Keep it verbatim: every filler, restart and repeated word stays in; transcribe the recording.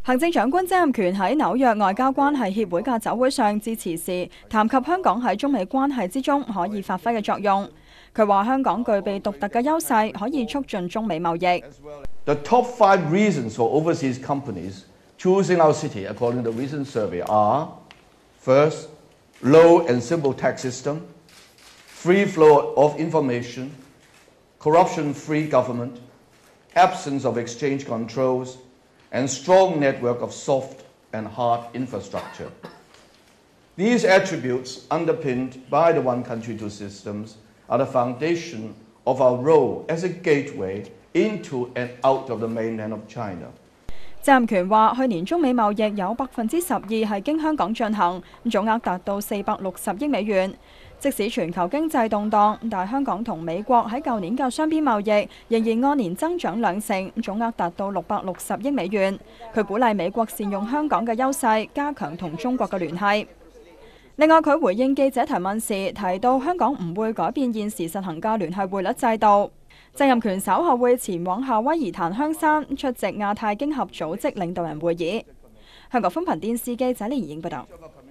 行政長官曾蔭權喺紐約外交關係協會嘅酒會上致辭時，談及香港喺中美關係之中可以發揮嘅作用。佢話香港具備獨特嘅優勢，可以促進中美貿易。 The top five reasons for overseas companies choosing our city, according to the recent survey, are first, low and simple tax system, free flow of information, corruption-free government, absence of exchange controls, and strong network of soft and hard infrastructure. These attributes, underpinned by the one country, two systems, are the foundation of our role as a gateway into and out of the mainland of China. 曾蔭權話：去年中美貿易有百分之十二係經香港進行，總額達到四百六十億美元。即使全球經濟動盪，但香港同美國喺舊年嘅雙邊貿易仍然按年增長兩成，總額達到六百六十億美元。佢鼓勵美國善用香港嘅優勢，加強同中國嘅聯繫。另外，佢回應記者提問時提到，香港唔會改變現時實行嘅聯繫匯率制度。曾蔭權稍後會前往夏威夷檀香山出席亞太經合組織領導人會議。香港寬頻電視記者連延報道。